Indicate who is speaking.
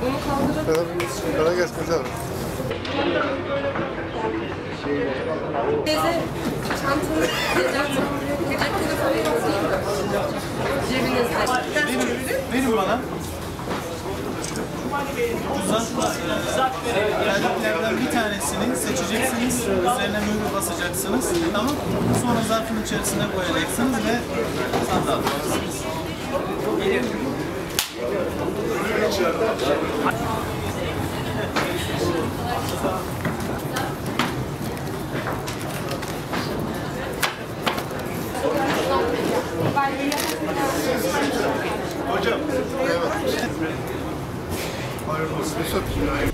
Speaker 1: Onu kaldırıp...
Speaker 2: Kolay gelsin hocam.
Speaker 1: Teyze, çantanı, cep telefonu yok değil mi? Cebinizde.
Speaker 3: Verin bana. Özelliklerden bir tanesini seçeceksiniz, üzerine mühür basacaksınız, tamam. Sonra zarfın içerisine koyacaksınız ve sandığa atacaksınız.
Speaker 2: Hocam. Evet. Hayırlı olsun.